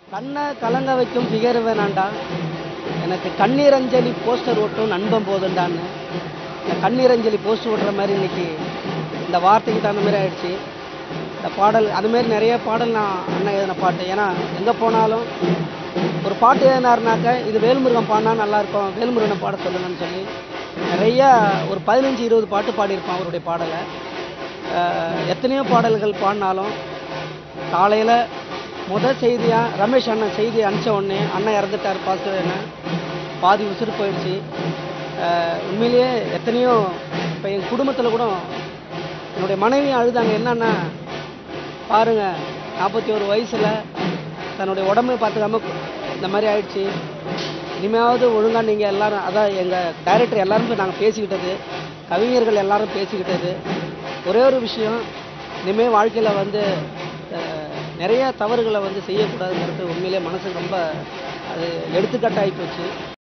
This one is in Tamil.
கண்ணை கலங்க வைக்கும் ஃபிகர் வேணாண்டா, எனக்கு கண்ணீரஞ்சலி போஸ்டர் ஒட்டும் நண்பன் போதுண்டான்னு. இந்த கண்ணீரஞ்சலி போஸ்டர் ஓட்டுற மாதிரி இன்னைக்கு இந்த வார்த்தைக்கு தகுந்த மாதிரி ஆயிடுச்சு. இந்த பாடல் அதுமாரி நிறைய பாடல் நான் அண்ணன் எழுதின பாட்டு. ஏன்னா எங்கே போனாலும் ஒரு பாட்டு எழுதினாருனாக்க இது வேல்முருகன் பாடினா நல்லாயிருக்கும், வேல்முருகனை பாட சொல்லுங்கன்னு சொல்லி நிறையா ஒரு 15-20 பாட்டு பாடியிருப்பான் அவருடைய பாடலை. எத்தனையோ பாடல்கள் பாடினாலும் காலையில் செய்தியாக ரமேஷ் அண்ணன் செய்தி அனுப்பிச்ச உடனே அண்ணன் இறந்துட்டார் பாஸ்டர்னு பாதி உசுறு போயிடுச்சு. உண்மையிலேயே எத்தனையோ இப்போ என் குடும்பத்தில் கூட என்னுடைய மனைவியும் அழுதாங்க. என்னன்னா பாருங்கள், 41 வயசில் தன்னுடைய உடம்பை பார்த்துக்காம இந்த மாதிரி ஆயிடுச்சு. இனிமையாவது ஒழுங்காக நீங்கள் எல்லோரும், அதான் எங்கள் டைரக்டர் எல்லாரும் நாங்கள் பேசிக்கிட்டது, கவிஞர்கள் எல்லாரும் பேசிக்கிட்டது ஒரே ஒரு விஷயம், இனிமேல் வாழ்க்கையில் நிறைய தவறுகளை செய்யக்கூடாதுங்கிறது உண்மையிலே மனசுக்கு ரொம்ப அது எடுத்துக்காட்டாகி போச்சு.